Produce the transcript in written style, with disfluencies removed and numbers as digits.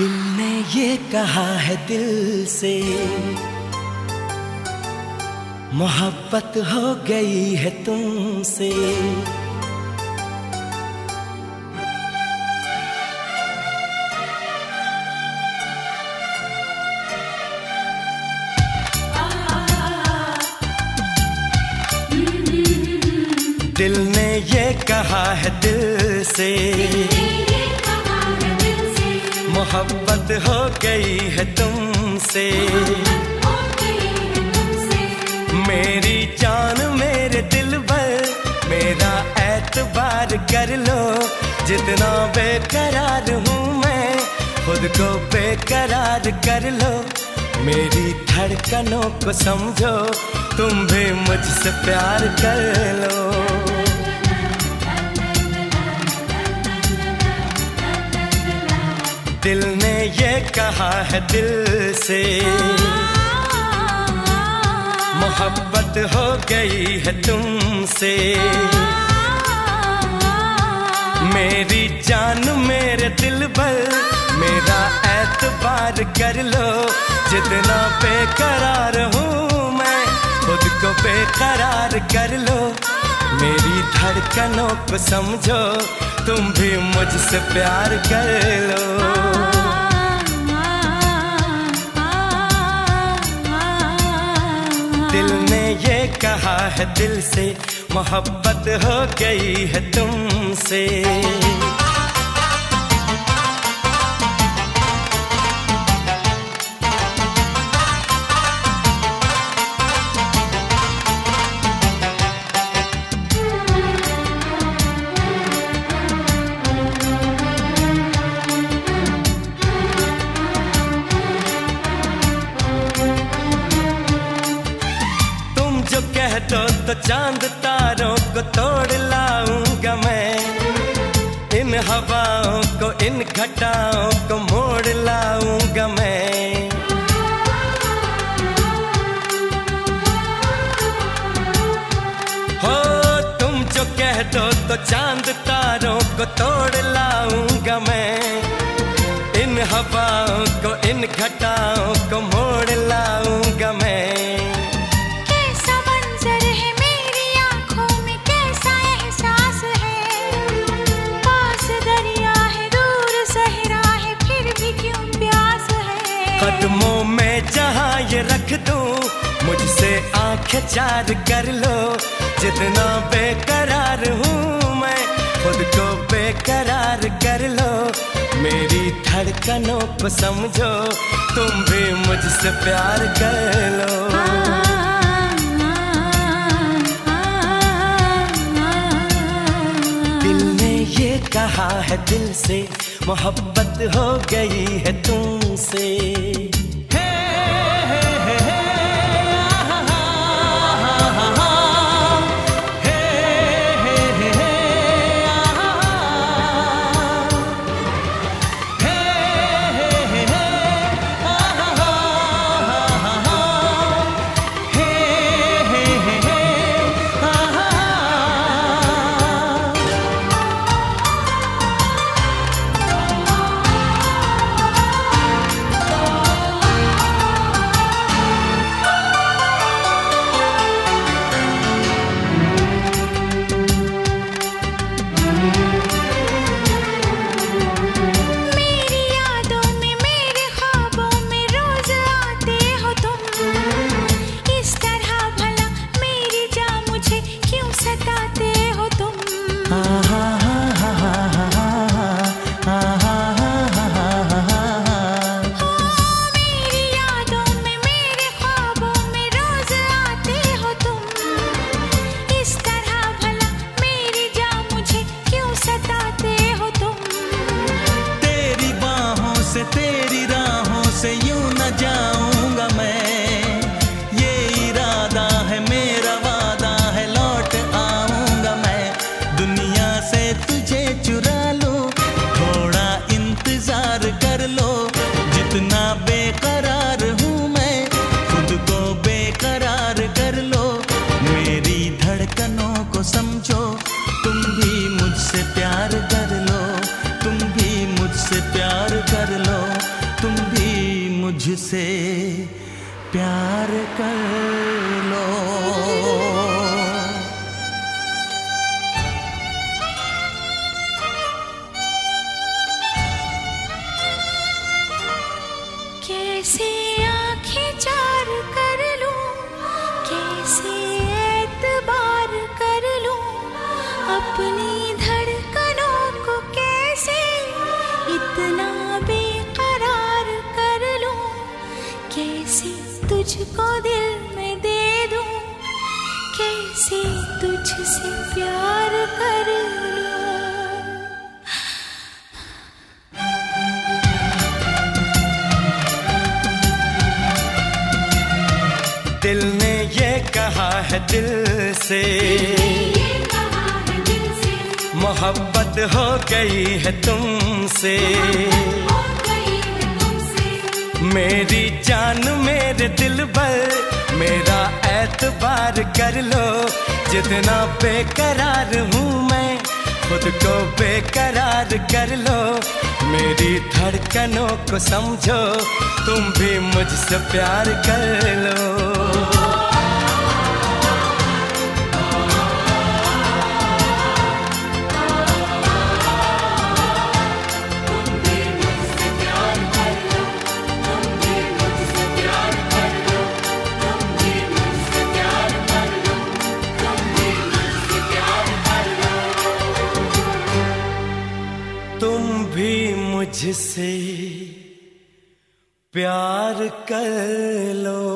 दिल ने ये कहा है दिल से, मोहब्बत हो गई है तुमसे। दिल ने ये कहा है दिल से, मोहब्बत हो गई है तुमसे। मेरी जान मेरे दिल भर, मेरा एतबार कर लो। जितना बेकरार हूँ मैं, खुद को बेकरार कर लो। मेरी धड़कनों को समझो, तुम भी मुझसे प्यार कर लो। दिल ने ये कहा है दिल से, मोहब्बत हो गई है तुमसे। मेरी जान मेरे दिल भर, मेरा एतबार कर लो। जितना बेकरार हूँ मैं, खुद को बेकरार कर लो। मेरी धड़कनों को समझो, तुम भी मुझसे प्यार कर लो। दिल ने ये कहा है दिल से, मोहब्बत हो गई है तुमसे। कह दो तो चांद तारों को तोड़ लाऊंगा मैं। इन हवाओं को, इन घटाओं को मोड़ लाऊंगा मैं। हो तुम जो कह दो तो चांद तारों को तोड़ लाऊंगा मैं। इन हवाओं को, इन घटाओं को मोड़ लाऊंगा मैं। कदमों में जहाँ ये रख दूं, मुझसे आंखें चार कर लो। जितना बेकरार हूँ मैं, खुद को बेकरार कर लो। मेरी धड़कनों को समझो, तुम भी मुझसे प्यार कर लो। दिल ने ये कहा है दिल से, मोहब्बत हो गई है तुमसे। तेरी राहों से यूं न जाऊंगा मैं। ये इरादा है मेरा, वादा है, लौट आऊंगा मैं। दुनिया से तुझे चुरा लो, थोड़ा इंतजार कर लो। जितना बेकरार हूँ मैं, खुद को बेकरार कर लो। मेरी धड़कनों को समझो, तुम भी मुझसे प्यार कर लो। तुम भी मुझसे प्यार कर लो। मुझसे प्यार कर लो। कैसे आँखें चार कर लूं, कैसे एतबार कर लूं, अपनी धड़कनों को कैसे इतना बेकरार कर लूं, कैसे तुझको दिल में दे दूं, कैसे तुझसे प्यार कर लूं। दिल ने ये कहा है दिल से, मोहब्बत हो गई है तुमसे। मेरी जान मेरे दिल पर मेरा एतबार कर लो, जितना बेकरार हूँ मैं खुद को बेकरार कर लो। मेरी धड़कनों को समझो, तुम भी मुझसे प्यार कर लो। तुम भी मुझसे प्यार कर लो।